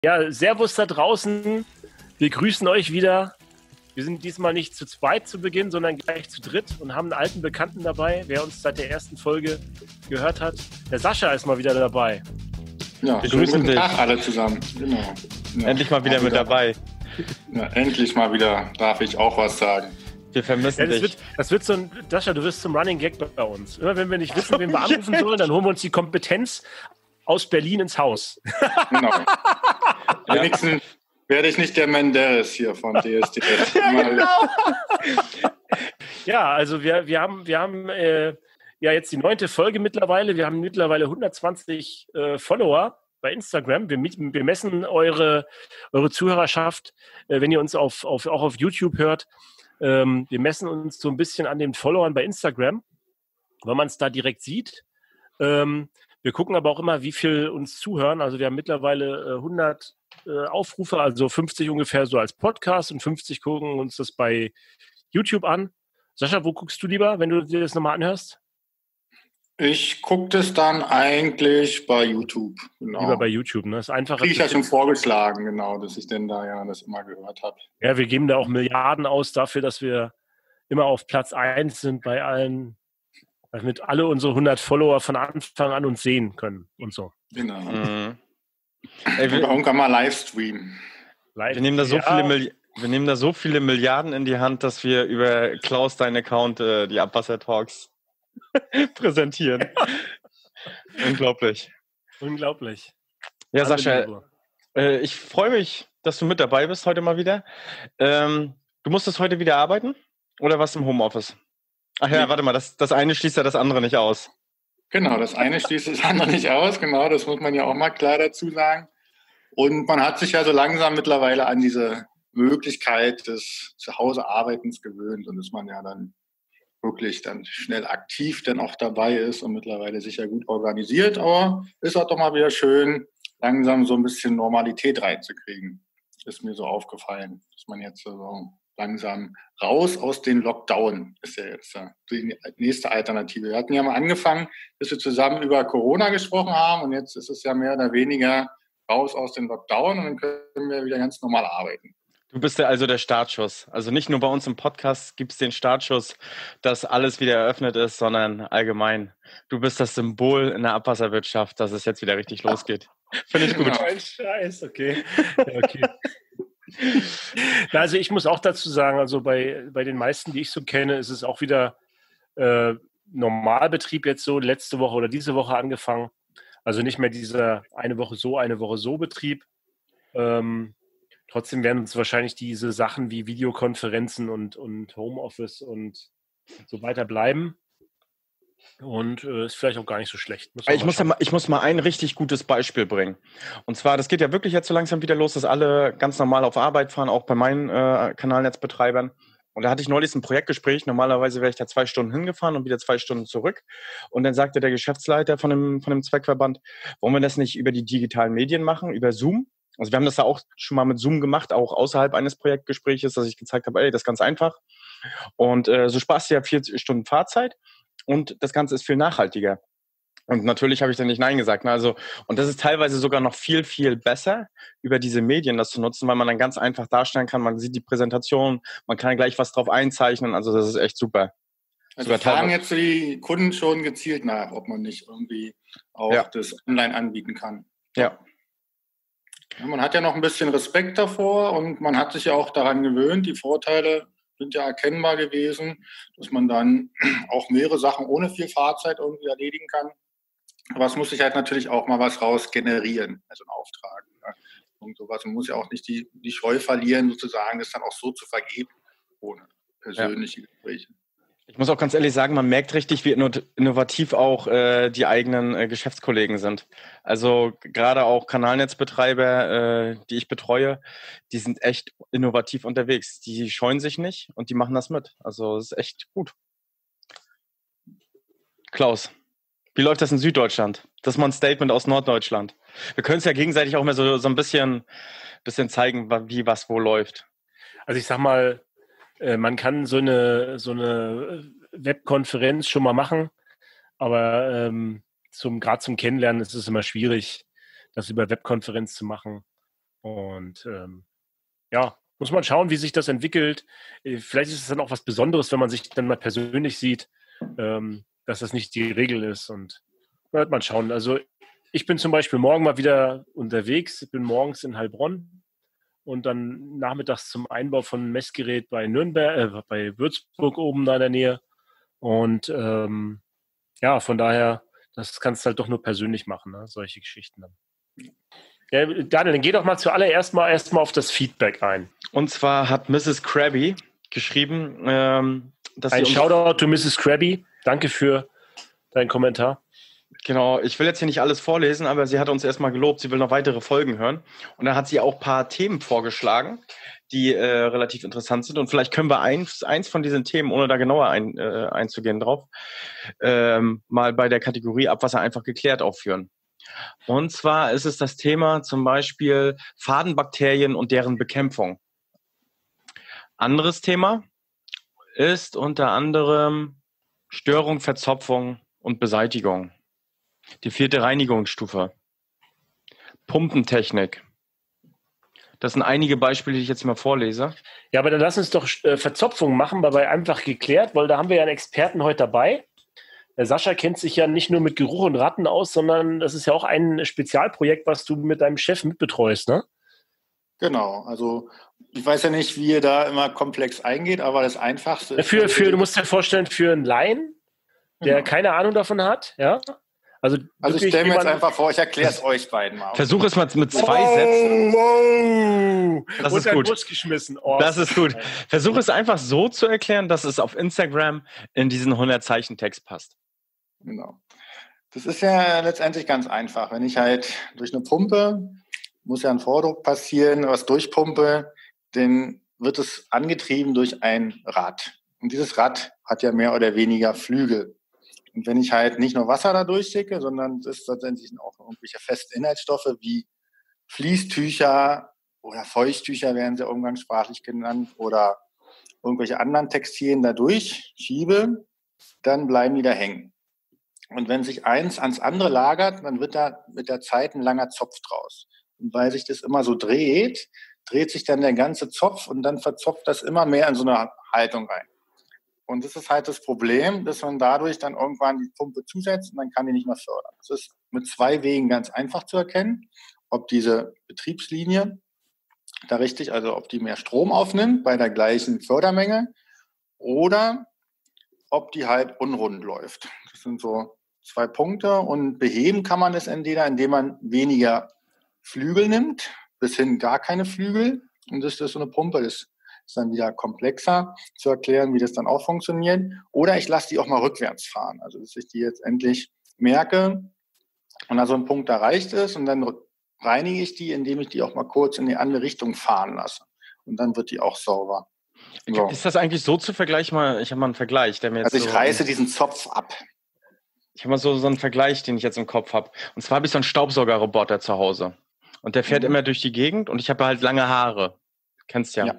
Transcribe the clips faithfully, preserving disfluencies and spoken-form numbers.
Ja, Servus da draußen. Wir grüßen euch wieder. Wir sind diesmal nicht zu zweit zu Beginn, sondern gleich zu dritt und haben einen alten Bekannten dabei, wer uns seit der ersten Folge gehört hat. Der Sascha ist mal wieder dabei. Ja, wir grüßen dich. Tag alle zusammen. Genau. Ja, endlich mal wieder mit wieder. dabei. Ja, endlich mal wieder darf ich auch was sagen. Wir vermissen ja, das dich. Wird, das wird so ein, Sascha, du wirst zum Running Gag bei uns. Immer wenn wir nicht wissen, wen wir anrufen sollen, dann holen wir uns die Kompetenz aus Berlin ins Haus. Genau. Wenigstens werde ich nicht der Menderes hier von D S D S. Ja, genau. Ja, also wir, wir haben, wir haben äh, ja jetzt die neunte Folge mittlerweile. Wir haben mittlerweile hundertzwanzig äh, Follower bei Instagram. Wir, wir messen eure, eure Zuhörerschaft, äh, wenn ihr uns auf, auf, auch auf YouTube hört. Ähm, wir messen uns so ein bisschen an den Followern bei Instagram, weil man es da direkt sieht. Ähm, wir gucken aber auch immer, wie viel uns zuhören. Also wir haben mittlerweile äh, hundert äh, Aufrufe, also fünfzig ungefähr so als Podcast und fünfzig gucken uns das bei YouTube an. Sascha, wo guckst du lieber, wenn du dir das nochmal anhörst? Ich gucke das dann eigentlich bei YouTube. Genau. Lieber bei YouTube, ne? Das ist einfacher. Kriege ich ja schon vorgeschlagen, genau, dass ich denn da ja das immer gehört habe. Ja, wir geben da auch Milliarden aus dafür, dass wir immer auf Platz eins sind bei allen, damit alle unsere hundert Follower von Anfang an uns sehen können und so. Genau. Mhm. Ey, wir, irgendwann mal Livestreamen. Live wir, nehmen da so ja. viele Milli- wir nehmen da so viele Milliarden in die Hand, dass wir über Klaus, deinen Account, äh, die Abwasser-Talks präsentieren. Unglaublich. Unglaublich. Ja, Alle Sascha, äh, ich freue mich, dass du mit dabei bist heute mal wieder. Ähm, du musstest heute wieder arbeiten oder warst du im Homeoffice? Ach ja, nee. Warte mal, das, das eine schließt ja das andere nicht aus. Genau, das eine schließt das andere nicht aus, genau, das muss man ja auch mal klar dazu sagen. Und man hat sich ja so langsam mittlerweile an diese Möglichkeit des Zuhause-Arbeitens gewöhnt und dass man ja dann wirklich dann schnell aktiv dann auch dabei ist und mittlerweile sicher gut organisiert. Aber ist auch doch mal wieder schön, langsam so ein bisschen Normalität reinzukriegen. Ist mir so aufgefallen, dass man jetzt so langsam raus aus den Lockdown ist ja jetzt die nächste Alternative. Wir hatten ja mal angefangen, dass wir zusammen über Corona gesprochen haben und jetzt ist es ja mehr oder weniger raus aus den Lockdown und dann können wir wieder ganz normal arbeiten. Du bist ja also der Startschuss. Also nicht nur bei uns im Podcast gibt es den Startschuss, dass alles wieder eröffnet ist, sondern allgemein. Du bist das Symbol in der Abwasserwirtschaft, dass es jetzt wieder richtig losgeht. Finde ich gut. Genau. Ein Scheiß, okay. Ja, okay. Also ich muss auch dazu sagen, also bei, bei den meisten, die ich so kenne, ist es auch wieder äh, Normalbetrieb jetzt so, letzte Woche oder diese Woche angefangen. Also nicht mehr dieser eine Woche so, eine Woche so Betrieb. Ähm, Trotzdem werden uns wahrscheinlich diese Sachen wie Videokonferenzen und, und Homeoffice und so weiter bleiben. Und äh, ist vielleicht auch gar nicht so schlecht. Muss ich, muss ja mal, ich muss mal ein richtig gutes Beispiel bringen. Und zwar, das geht ja wirklich jetzt so langsam wieder los, dass alle ganz normal auf Arbeit fahren, auch bei meinen äh, Kanalnetzbetreibern. Und da hatte ich neulich ein Projektgespräch. Normalerweise wäre ich da zwei Stunden hingefahren und wieder zwei Stunden zurück. Und dann sagte der Geschäftsleiter von dem, von dem Zweckverband, wollen wir das nicht über die digitalen Medien machen, über Zoom? Also wir haben das da auch schon mal mit Zoom gemacht, auch außerhalb eines Projektgespräches, dass ich gezeigt habe, ey, das ist ganz einfach. Und äh, so sparst du ja vier Stunden Fahrzeit und das Ganze ist viel nachhaltiger. Und natürlich habe ich dann nicht Nein gesagt. Ne? Also, und das ist teilweise sogar noch viel, viel besser, über diese Medien das zu nutzen, weil man dann ganz einfach darstellen kann, man sieht die Präsentation, man kann gleich was drauf einzeichnen. Also das ist echt super. Also fragen jetzt die Kunden schon gezielt nach, ob man nicht irgendwie auch ja. das online anbieten kann. Ja. Ja, man hat ja noch ein bisschen Respekt davor und man hat sich ja auch daran gewöhnt. Die Vorteile sind ja erkennbar gewesen, dass man dann auch mehrere Sachen ohne viel Fahrzeit irgendwie erledigen kann. Aber es muss sich halt natürlich auch mal was raus generieren, also ein Auftrag. Ja. Und sowas. Man muss ja auch nicht die, die Scheu verlieren, sozusagen, das dann auch so zu vergeben, ohne persönliche ja. Gespräche. Ich muss auch ganz ehrlich sagen, man merkt richtig, wie innovativ auch äh, die eigenen äh, Geschäftskollegen sind. Also gerade auch Kanalnetzbetreiber, äh, die ich betreue, die sind echt innovativ unterwegs. Die scheuen sich nicht und die machen das mit. Also es ist echt gut. Klaus, wie läuft das in Süddeutschland? Das ist mal ein Statement aus Norddeutschland. Wir können es ja gegenseitig auch mal so, so ein bisschen, bisschen zeigen, wie was wo läuft. Also ich sag mal, man kann so eine, so eine Webkonferenz schon mal machen, aber ähm, zum, gerade zum Kennenlernen ist es immer schwierig, das über Webkonferenz zu machen. Und ähm, ja, muss man schauen, wie sich das entwickelt. Vielleicht ist es dann auch was Besonderes, wenn man sich dann mal persönlich sieht, ähm, dass das nicht die Regel ist. Und da wird man schauen. Also ich bin zum Beispiel morgen mal wieder unterwegs. Ich bin morgens in Heilbronn und dann nachmittags zum Einbau von einem Messgerät bei Nürnberg, äh, bei Würzburg oben da in der Nähe. Und ähm, ja, von daher, das kannst du halt doch nur persönlich machen, ne? Solche Geschichten dann. Ja, Daniel, dann geh doch mal zuallererst mal erstmal auf das Feedback ein. Und zwar hat Misses Krabby geschrieben, ähm, dass Ein sie uns, Shoutout to Misses Krabby. Danke für deinen Kommentar. genau, ich will jetzt hier nicht alles vorlesen, aber sie hat uns erstmal gelobt, sie will noch weitere Folgen hören. Und da hat sie auch ein paar Themen vorgeschlagen, die äh, relativ interessant sind. Und vielleicht können wir eins, eins von diesen Themen, ohne da genauer ein, äh, einzugehen drauf, ähm, mal bei der Kategorie Abwasser einfach geklärt aufführen. Und zwar ist es das Thema zum Beispiel Fadenbakterien und deren Bekämpfung. Anderes Thema ist unter anderem Störung, Verzopfung und Beseitigung. Die vierte Reinigungsstufe. Pumpentechnik. Das sind einige Beispiele, die ich jetzt mal vorlese. Ja, aber dann lass uns doch äh, Verzopfung machen, weil bei einfach geklärt, weil da haben wir ja einen Experten heute dabei. Der Sascha kennt sich ja nicht nur mit Geruch und Ratten aus, sondern das ist ja auch ein Spezialprojekt, was du mit deinem Chef mitbetreust, ne? Genau, also ich weiß ja nicht, wie ihr da immer komplex eingeht, aber das Einfachste ist... Für, für, du musst dir vorstellen, für einen Laien, der genau. keine Ahnung davon hat, ja? Also, also ich stelle mir jetzt einfach vor, ich erkläre es euch beiden mal. Versuch es mal mit zwei wow, Sätzen. Wow. Das ist gut. Bus geschmissen. Oh, das ist gut. Versuch es einfach so zu erklären, dass es auf Instagram in diesen hundert Zeichen Text passt. Genau. Das ist ja letztendlich ganz einfach. Wenn ich halt durch eine Pumpe, muss ja ein Vordruck passieren, was durchpumpe, dann wird es angetrieben durch ein Rad. Und dieses Rad hat ja mehr oder weniger Flügel. Und wenn ich halt nicht nur Wasser da durchschicke, sondern es ist tatsächlich auch irgendwelche festen Inhaltsstoffe wie Fließtücher oder Feuchttücher werden sie umgangssprachlich genannt oder irgendwelche anderen Textilien da durchschiebe, dann bleiben die da hängen. Und wenn sich eins ans andere lagert, dann wird da mit der Zeit ein langer Zopf draus. Und weil sich das immer so dreht, dreht sich dann der ganze Zopf und dann verzopft das immer mehr in so eine Haltung rein. Und das ist halt das Problem, dass man dadurch dann irgendwann die Pumpe zusetzt und dann kann die nicht mehr fördern. Das ist mit zwei Wegen ganz einfach zu erkennen, ob diese Betriebslinie da richtig, also ob die mehr Strom aufnimmt bei der gleichen Fördermenge oder ob die halt unrund läuft. Das sind so zwei Punkte und beheben kann man das entweder, indem man weniger Flügel nimmt, bis hin gar keine Flügel. Und das ist so eine Pumpe, das ist dann wieder komplexer zu erklären, wie das dann auch funktioniert. Oder ich lasse die auch mal rückwärts fahren, also dass ich die jetzt endlich merke und da so ein Punkt erreicht ist und dann reinige ich die, indem ich die auch mal kurz in die andere Richtung fahren lasse. Und dann wird die auch sauber. So. Ist das eigentlich so zu vergleichen? Ich habe mal einen Vergleich, der mir jetzt Also ich so reiße diesen Zopf ab. Ich habe mal so, so einen Vergleich, den ich jetzt im Kopf habe. Und zwar habe ich so einen Staubsaugerroboter zu Hause. Und der fährt mhm. immer durch die Gegend und ich habe halt lange Haare. Kennst ja. ja.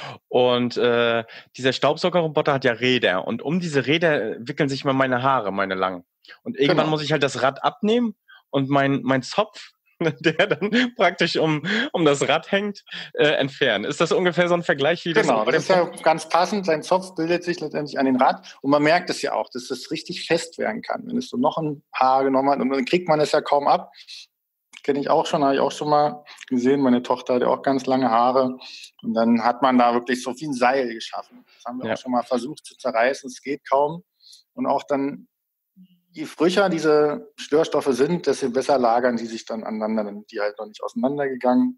Und äh, dieser Staubsaugerroboter hat ja Räder. Und um diese Räder wickeln sich immer meine Haare, meine langen. Und irgendwann genau. muss ich halt das Rad abnehmen und mein, mein Zopf, der dann praktisch um, um das Rad hängt, äh, entfernen. Ist das ungefähr so ein Vergleich wie das? Genau, das ist ja ganz passend. Sein Zopf bildet sich letztendlich an den Rad und man merkt es ja auch, dass das richtig fest werden kann. Wenn es so noch ein Haar genommen hat und dann kriegt man es ja kaum ab. Kenne ich auch schon, habe ich auch schon mal gesehen. Meine Tochter hat ja auch ganz lange Haare und dann hat man da wirklich so wie ein Seil geschaffen. Das haben wir ja. auch schon mal versucht zu zerreißen. Es geht kaum. Und auch dann, je frischer diese Störstoffe sind, desto besser lagern die sich dann aneinander. Dann sind die halt noch nicht auseinandergegangen.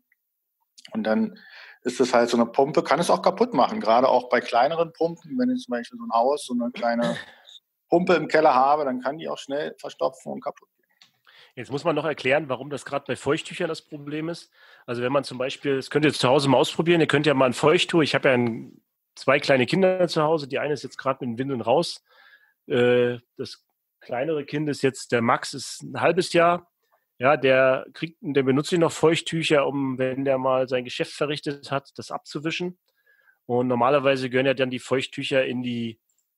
Und dann ist es halt so eine Pumpe, kann es auch kaputt machen. Gerade auch bei kleineren Pumpen, wenn ich zum Beispiel so ein Haus, so eine kleine Pumpe im Keller habe, dann kann die auch schnell verstopfen und kaputt gehen. Jetzt muss man noch erklären, warum das gerade bei Feuchttüchern das Problem ist. Also wenn man zum Beispiel, das könnt ihr jetzt zu Hause mal ausprobieren, ihr könnt ja mal ein Feuchttuch, ich habe ja ein, zwei kleine Kinder zu Hause, die eine ist jetzt gerade mit den Windeln raus. Äh, das kleinere Kind ist jetzt, der Max ist ein halbes Jahr. Ja, der kriegt, der benutzt noch Feuchttücher, um, wenn der mal sein Geschäft verrichtet hat, das abzuwischen. Und normalerweise gehören ja dann die Feuchttücher in die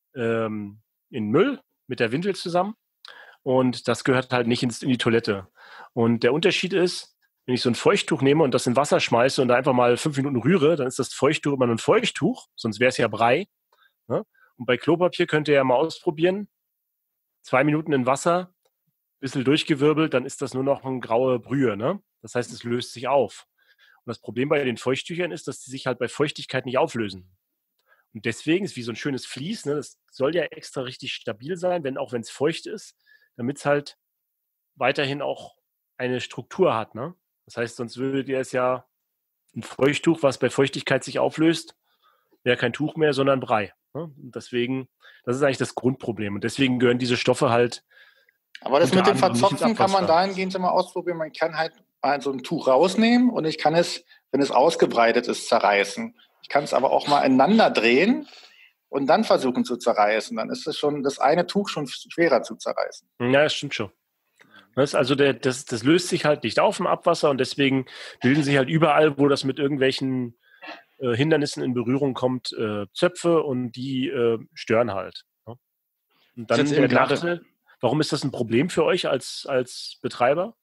ähm, in Müll mit der Windel zusammen. Und das gehört halt nicht ins, in die Toilette. Und der Unterschied ist, wenn ich so ein Feuchttuch nehme und das in Wasser schmeiße und da einfach mal fünf Minuten rühre, dann ist das Feuchttuch immer nur ein Feuchttuch, sonst wäre es ja Brei. Ne? Und bei Klopapier könnt ihr ja mal ausprobieren. Zwei Minuten in Wasser, bisschen durchgewirbelt, dann ist das nur noch eine graue Brühe. Ne? Das heißt, es löst sich auf. Und das Problem bei den Feuchttüchern ist, dass die sich halt bei Feuchtigkeit nicht auflösen. Und deswegen ist wie so ein schönes Vlies, ne? Das soll ja extra richtig stabil sein, wenn, auch wenn es feucht ist, damit es halt weiterhin auch eine Struktur hat. Ne? Das heißt, sonst würdet ihr es ja ein Feuchttuch, was bei Feuchtigkeit sich auflöst, wäre kein Tuch mehr, sondern Brei. Ne? Und deswegen, das ist eigentlich das Grundproblem. Und deswegen gehören diese Stoffe halt. Aber das mit dem Verzopfen kann man dahingehend immer ausprobieren. Man kann halt mal so ein Tuch rausnehmen und ich kann es, wenn es ausgebreitet ist, zerreißen. Ich kann es aber auch mal ineinander drehen und dann versuchen zu zerreißen. Dann ist es schon das eine Tuch schon schwerer zu zerreißen. Ja, das stimmt schon. Das, also der, das, das löst sich halt nicht auf im Abwasser und deswegen bilden sich halt überall, wo das mit irgendwelchen äh, Hindernissen in Berührung kommt, äh, Zöpfe und die äh, stören halt. Ne? Und dann der Nachteil, warum ist das ein Problem für euch als, als Betreiber?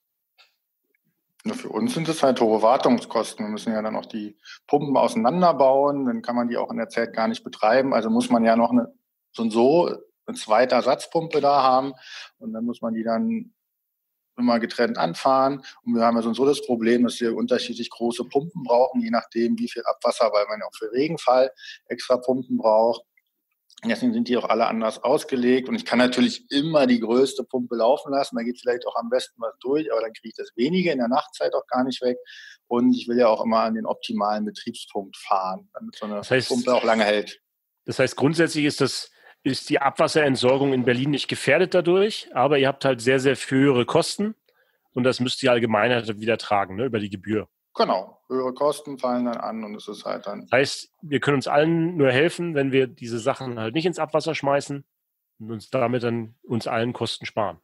Ja, für uns sind es halt hohe Wartungskosten. Wir müssen ja dann auch die Pumpen auseinanderbauen, dann kann man die auch in der Zeit gar nicht betreiben. Also muss man ja noch eine, so und so eine zweite Ersatzpumpe da haben und dann muss man die dann immer getrennt anfahren. Und wir haben ja so und so das Problem, dass wir unterschiedlich große Pumpen brauchen, je nachdem wie viel Abwasser, weil man ja auch für Regenfall extra Pumpen braucht. Deswegen sind die auch alle anders ausgelegt. Und ich kann natürlich immer die größte Pumpe laufen lassen. Da geht vielleicht auch am besten was durch, aber dann kriege ich das wenige in der Nachtzeit auch gar nicht weg. Und ich will ja auch immer an den optimalen Betriebspunkt fahren, damit so eine das heißt, Pumpe auch lange hält. Das heißt, grundsätzlich ist das, ist die Abwasserentsorgung in Berlin nicht gefährdet dadurch, aber ihr habt halt sehr, sehr höhere Kosten und das müsst ihr allgemein halt wieder tragen, ne, über die Gebühr. Genau, höhere Kosten fallen dann an und es ist halt dann... Das heißt, wir können uns allen nur helfen, wenn wir diese Sachen halt nicht ins Abwasser schmeißen und uns damit dann uns allen Kosten sparen.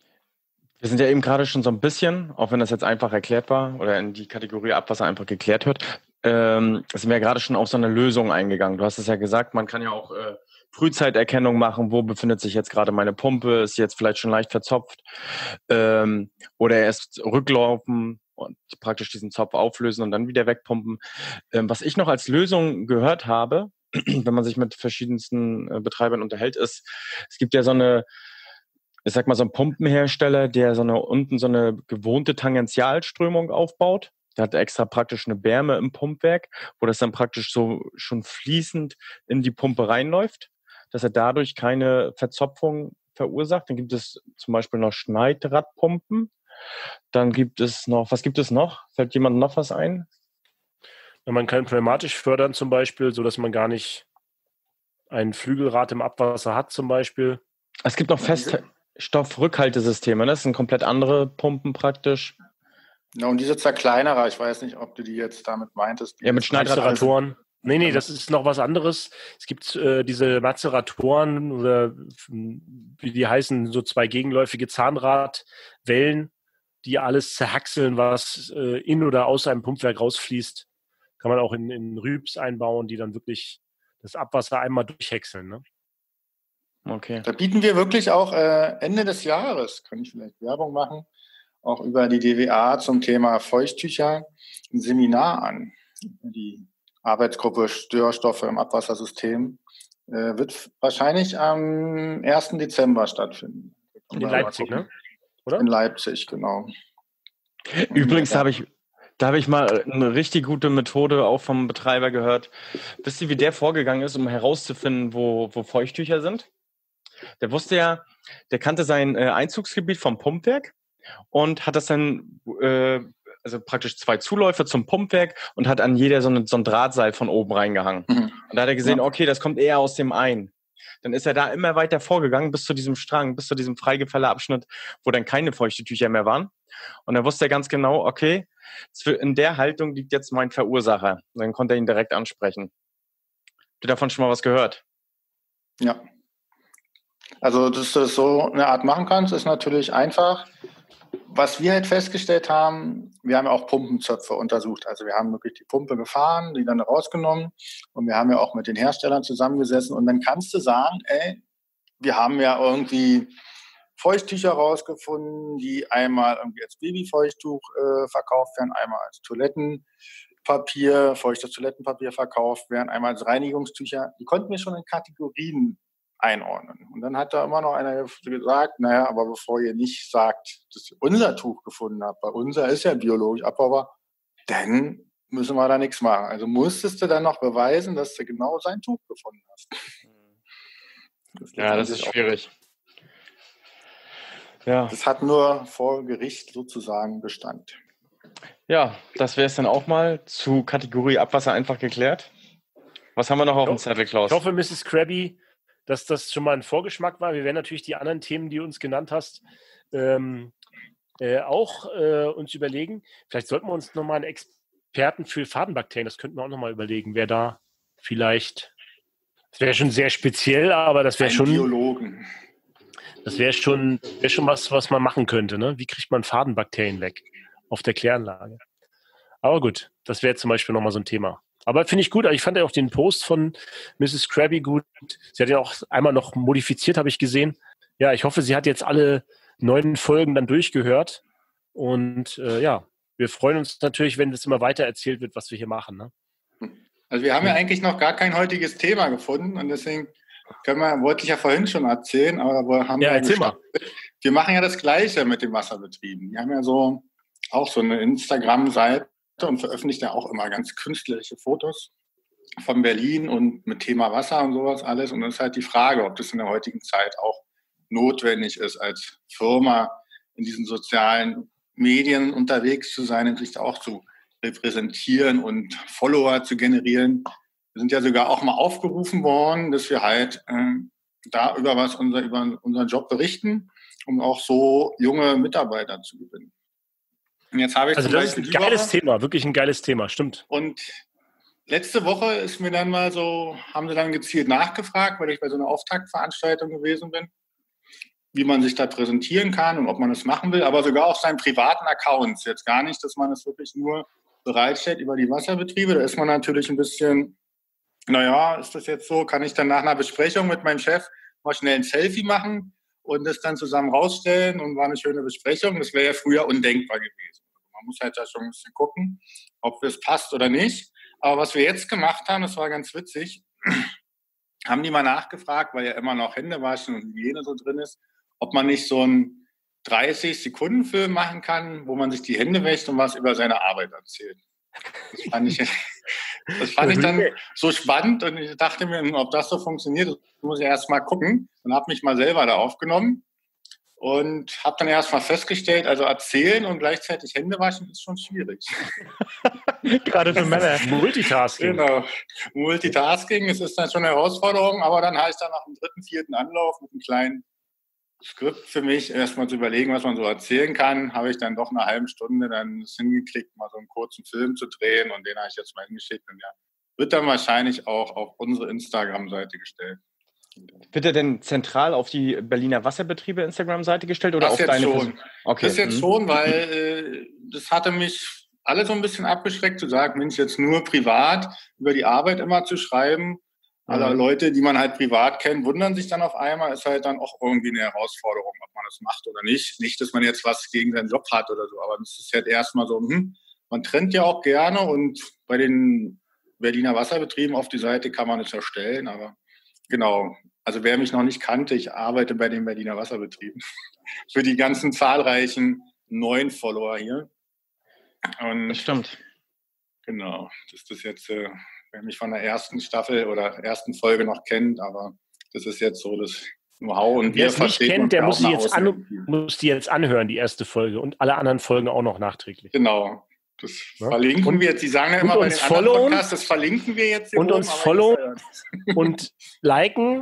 Wir sind ja eben gerade schon so ein bisschen, auch wenn das jetzt einfach erklärt war oder in die Kategorie Abwasser einfach geklärt wird, ähm, sind wir ja gerade schon auf so eine Lösung eingegangen. Du hast es ja gesagt, man kann ja auch äh, Frühzeiterkennung machen, wo befindet sich jetzt gerade meine Pumpe, ist sie jetzt vielleicht schon leicht verzopft ähm, oder erst rücklaufen und praktisch diesen Zopf auflösen und dann wieder wegpumpen. Ähm, was ich noch als Lösung gehört habe, wenn man sich mit verschiedensten äh, Betreibern unterhält, ist, es gibt ja so eine, ich sag mal, so einen Pumpenhersteller, der so eine unten so eine gewohnte Tangentialströmung aufbaut. Der hat extra praktisch eine Bärme im Pumpwerk, wo das dann praktisch so schon fließend in die Pumpe reinläuft, dass er dadurch keine Verzopfung verursacht. Dann gibt es zum Beispiel noch Schneidradpumpen. Dann gibt es noch, was gibt es noch? Fällt jemand noch was ein? Ja, man kann pneumatisch fördern zum Beispiel, sodass man gar nicht ein Flügelrad im Abwasser hat zum Beispiel. Es gibt noch Feststoffrückhaltesysteme, ne? Das sind komplett andere Pumpen praktisch. Ja, und diese Zerkleinerer, ich weiß nicht, ob du die jetzt damit meintest. Ja, mit Schneidratoren. Nee, nee, das ist noch was anderes. Es gibt äh, diese Mazeratoren oder wie die heißen, so zwei gegenläufige Zahnradwellen, die alles zerhackseln, was äh, in oder aus einem Pumpwerk rausfließt. Kann man auch in, in Rübs einbauen, die dann wirklich das Abwasser einmal durchhäckseln. Ne? Okay. Da bieten wir wirklich auch äh, Ende des Jahres, kann ich vielleicht Werbung machen, auch über die D W A zum Thema Feuchttücher ein Seminar an. Die Arbeitsgruppe Störstoffe im Abwassersystem äh, wird wahrscheinlich am ersten Dezember stattfinden. In Leipzig, ne? Oder? In Leipzig, genau. Übrigens habe ich, da habe ich mal eine richtig gute Methode auch vom Betreiber gehört. Wisst ihr, wie der vorgegangen ist, um herauszufinden, wo, wo Feuchttücher sind? Der wusste ja, der kannte sein äh, Einzugsgebiet vom Pumpwerk und hat das dann, äh, also praktisch zwei Zuläufe zum Pumpwerk und hat an jeder so, eine, so ein Drahtseil von oben reingehangen. Mhm. Und da hat er gesehen, ja, okay, das kommt eher aus dem Ein. Dann ist er da immer weiter vorgegangen bis zu diesem Strang, bis zu diesem Freigefälleabschnitt, wo dann keine Feuchtetücher mehr waren. Und dann wusste er ganz genau, okay, in der Haltung liegt jetzt mein Verursacher. Und dann konnte er ihn direkt ansprechen. Habt ihr davon schon mal was gehört? Ja. Also, dass du das so eine Art machen kannst, ist natürlich einfach. Was wir halt festgestellt haben, wir haben ja auch Pumpenzöpfe untersucht. Also wir haben wirklich die Pumpe gefahren, die dann rausgenommen und wir haben ja auch mit den Herstellern zusammengesessen und dann kannst du sagen, ey, wir haben ja irgendwie Feuchttücher rausgefunden, die einmal irgendwie als Babyfeuchttuch äh, verkauft werden, einmal als Toilettenpapier, feuchtes Toilettenpapier verkauft werden, einmal als Reinigungstücher. Die konnten wir schon in Kategorien einordnen. Und dann hat da immer noch einer gesagt, naja, aber bevor ihr nicht sagt, dass ihr unser Tuch gefunden habt, weil unser ist ja biologisch abbaubar, dann müssen wir da nichts machen. Also musstest du dann noch beweisen, dass du genau sein Tuch gefunden hast. Das ja, das ist schwierig. Ja. Das hat nur vor Gericht sozusagen Bestand. Ja, das wäre es dann auch mal zu Kategorie Abwasser einfach geklärt. Was haben wir noch auf dem Zettel, Klaus? Ich hoffe, Misses Krabby, dass das schon mal ein Vorgeschmack war. Wir werden natürlich die anderen Themen, die du uns genannt hast, ähm, äh, auch äh, uns überlegen. Vielleicht sollten wir uns nochmal einen Experten für Fadenbakterien, das könnten wir auch nochmal überlegen, wer da vielleicht, das wäre schon sehr speziell, aber das wäre schon... Biologen. Das wäre schon, wär schon was, was man machen könnte. Ne? Wie kriegt man Fadenbakterien weg auf der Kläranlage? Aber gut, das wäre zum Beispiel nochmal so ein Thema. Aber finde ich gut, ich fand ja auch den Post von Misses Krabby gut. Sie hat ja auch einmal noch modifiziert, habe ich gesehen. Ja, ich hoffe, sie hat jetzt alle neun Folgen dann durchgehört. Und äh, ja, wir freuen uns natürlich, wenn das immer weiter erzählt wird, was wir hier machen. Ne? Also wir haben ja eigentlich noch gar kein heutiges Thema gefunden und deswegen können wir, wollte ich ja vorhin schon erzählen, aber wir haben ja, ja erzähl mal. Wir machen ja das Gleiche mit den Wasserbetrieben. Wir haben ja so auch so eine Instagram-Seite und veröffentlichen ja auch immer ganz künstlerische Fotos von Berlin und mit Thema Wasser und sowas alles. Und das ist halt die Frage, ob das in der heutigen Zeit auch notwendig ist, als Firma in diesen sozialen Medien unterwegs zu sein und sich da auch zu repräsentieren und Follower zu generieren. Wir sind ja sogar auch mal aufgerufen worden, dass wir halt äh, da über was unser, über unseren Job berichten, um auch so junge Mitarbeiter zu gewinnen. Und jetzt habe ich also das ist ein geiles Woche, Thema, wirklich ein geiles Thema, stimmt. Und letzte Woche ist mir dann mal so, haben sie dann gezielt nachgefragt, weil ich bei so einer Auftaktveranstaltung gewesen bin, wie man sich da präsentieren kann und ob man das machen will, aber sogar auf seinen privaten Accounts. Jetzt gar nicht, dass man es wirklich nur bereitstellt über die Wasserbetriebe. Da ist man natürlich ein bisschen, naja, ist das jetzt so, kann ich dann nach einer Besprechung mit meinem Chef mal schnell ein Selfie machen und das dann zusammen rausstellen und war eine schöne Besprechung. Das wäre ja früher undenkbar gewesen. Man muss halt da schon ein bisschen gucken, ob es passt oder nicht. Aber was wir jetzt gemacht haben, das war ganz witzig, haben die mal nachgefragt, weil ja immer noch Händewaschen und Hygiene so drin ist, ob man nicht so einen dreißig-Sekunden-Film machen kann, wo man sich die Hände wäscht und was über seine Arbeit erzählt. Das fand ich, das fand ich dann so spannend und ich dachte mir, ob das so funktioniert, das muss ich erst mal gucken. Und habe mich mal selber da aufgenommen und habe dann erst mal festgestellt, also erzählen und gleichzeitig Hände waschen ist schon schwierig. Gerade für Männer. Multitasking. Genau. Multitasking, es ist dann schon eine Herausforderung, aber dann heißt dann nach dem dritten, vierten Anlauf mit einem kleinen Skript für mich, erstmal zu überlegen, was man so erzählen kann, habe ich dann doch eine halbe Stunde dann hingeklickt, mal so einen kurzen Film zu drehen und den habe ich jetzt mal hingeschickt und ja, wird dann wahrscheinlich auch auf unsere Instagram-Seite gestellt. Wird er denn zentral auf die Berliner Wasserbetriebe Instagram-Seite gestellt oder das auf jetzt deine schon. Okay. Das jetzt mhm. schon, weil äh, das hatte mich alle so ein bisschen abgeschreckt, zu sagen, Mensch, jetzt nur privat über die Arbeit immer zu schreiben. Alle mhm. Leute, die man halt privat kennt, wundern sich dann auf einmal, ist halt dann auch irgendwie eine Herausforderung, ob man das macht oder nicht. Nicht, dass man jetzt was gegen seinen Job hat oder so, aber das ist halt erstmal so, hm, man trennt ja auch gerne und bei den Berliner Wasserbetrieben auf die Seite kann man es erstellen, aber genau. Also wer mich noch nicht kannte, ich arbeite bei den Berliner Wasserbetrieben für die ganzen zahlreichen neuen Follower hier. Und das stimmt. Genau, das ist das jetzt... Äh, wer mich von der ersten Staffel oder ersten Folge noch kennt, aber das ist jetzt so das Know-how. Und wer es nicht kennt, der muss, die jetzt an, muss die jetzt anhören, die erste Folge und alle anderen Folgen auch noch nachträglich. Genau, das ja. verlinken und, wir jetzt. Die sagen ja immer bei den anderen Podcasts, das verlinken wir jetzt hier und oben, uns followen und liken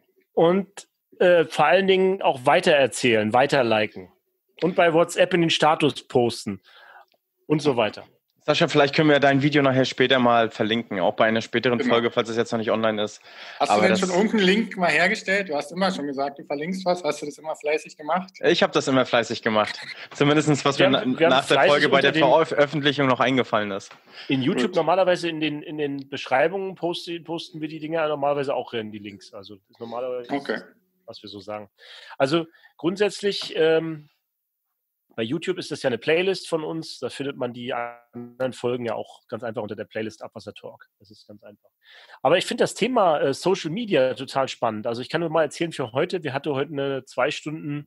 und äh, vor allen Dingen auch weitererzählen, weiterliken und bei WhatsApp in den Status posten und so weiter. Sascha, vielleicht können wir dein Video nachher später mal verlinken, auch bei einer späteren genau. Folge, falls es jetzt noch nicht online ist. Hast Aber du denn schon irgendeinen Link mal hergestellt? Du hast immer schon gesagt, du verlinkst was. Hast du das immer fleißig gemacht? Ich habe das immer fleißig gemacht. Zumindest was wir, mir wir nach der Folge bei der Veröffentlichung noch eingefallen ist. In YouTube Gut. normalerweise in den, in den Beschreibungen posten, posten wir die Dinge normalerweise auch in die Links. Also das ist normalerweise okay. was wir so sagen. Also grundsätzlich, ähm, bei YouTube ist das ja eine Playlist von uns. Da findet man die anderen Folgen ja auch ganz einfach unter der Playlist Abwasser Talk. Das ist ganz einfach. Aber ich finde das Thema äh, Social Media total spannend. Also ich kann nur mal erzählen für heute. Wir hatten heute eine zwei Stunden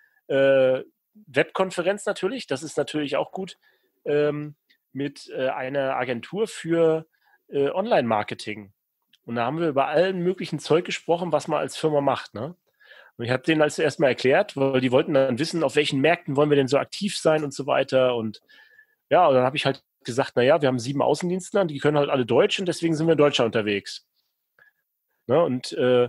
äh, Webkonferenz natürlich. Das ist natürlich auch gut. Ähm, mit äh, einer Agentur für äh, Online-Marketing. Und da haben wir über allen möglichen Zeug gesprochen, was man als Firma macht, ne? Und ich habe denen also erstmal erklärt, weil die wollten dann wissen, auf welchen Märkten wollen wir denn so aktiv sein und so weiter. Und ja, und dann habe ich halt gesagt, naja, wir haben sieben Außendienstler, die können halt alle Deutsch und deswegen sind wir in Deutschland unterwegs. Ne? Und äh,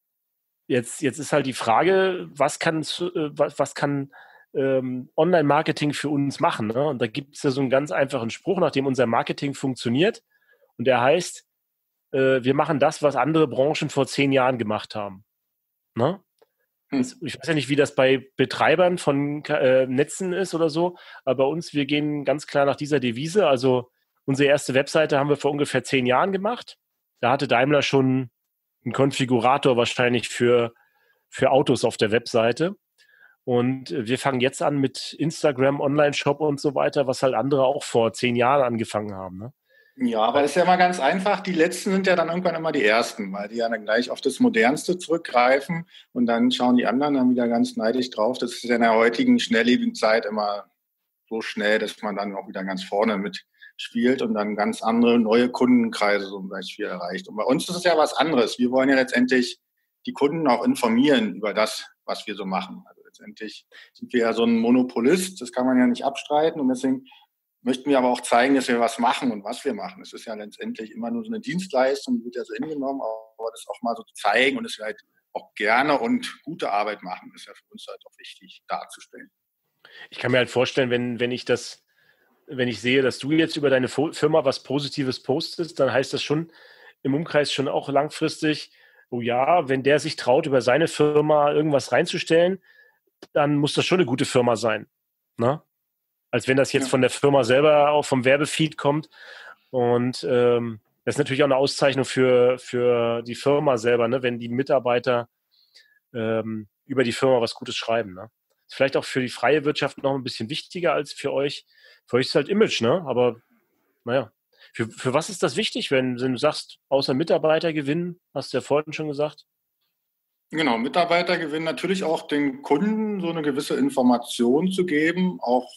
jetzt, jetzt ist halt die Frage, was kann, äh, was, was kann ähm, Online-Marketing für uns machen? Ne? Und da gibt es ja so einen ganz einfachen Spruch, nach dem unser Marketing funktioniert. Und der heißt, äh, wir machen das, was andere Branchen vor zehn Jahren gemacht haben. Ne? Ich weiß ja nicht, wie das bei Betreibern von äh, Netzen ist oder so, aber bei uns, wir gehen ganz klar nach dieser Devise. Also unsere erste Webseite haben wir vor ungefähr zehn Jahren gemacht. Da hatte Daimler schon einen Konfigurator wahrscheinlich für, für Autos auf der Webseite. Und wir fangen jetzt an mit Instagram, Online-Shop und so weiter, was halt andere auch vor zehn Jahren angefangen haben, ne? Ja, aber ist ja mal ganz einfach. Die Letzten sind ja dann irgendwann immer die Ersten, weil die ja dann gleich auf das Modernste zurückgreifen und dann schauen die anderen dann wieder ganz neidisch drauf. Das ist ja in der heutigen schnelllebigen Zeit immer so schnell, dass man dann auch wieder ganz vorne mitspielt und dann ganz andere neue Kundenkreise zum Beispiel erreicht. Und bei uns ist es ja was anderes. Wir wollen ja letztendlich die Kunden auch informieren über das, was wir so machen. Also letztendlich sind wir ja so ein Monopolist, das kann man ja nicht abstreiten und deswegen möchten wir aber auch zeigen, dass wir was machen und was wir machen. Es ist ja letztendlich immer nur so eine Dienstleistung, die wird ja so hingenommen, aber das auch mal so zeigen und dass wir halt auch gerne und gute Arbeit machen, ist ja für uns halt auch wichtig darzustellen. Ich kann mir halt vorstellen, wenn, wenn ich das, wenn ich sehe, dass du jetzt über deine Firma was Positives postest, dann heißt das schon im Umkreis schon auch langfristig, oh ja, wenn der sich traut, über seine Firma irgendwas reinzustellen, dann muss das schon eine gute Firma sein, ne? Als wenn das jetzt ja von der Firma selber auch vom Werbefeed kommt. Und ähm, das ist natürlich auch eine Auszeichnung für, für die Firma selber, ne? Wenn die Mitarbeiter ähm, über die Firma was Gutes schreiben. Ne? Ist vielleicht auch für die freie Wirtschaft noch ein bisschen wichtiger als für euch. Für euch ist halt Image, ne? Aber naja. Für, für was ist das wichtig, wenn, wenn du sagst, außer Mitarbeitergewinn, hast du ja vorhin schon gesagt? Genau, Mitarbeitergewinn, natürlich auch den Kunden so eine gewisse Information zu geben, auch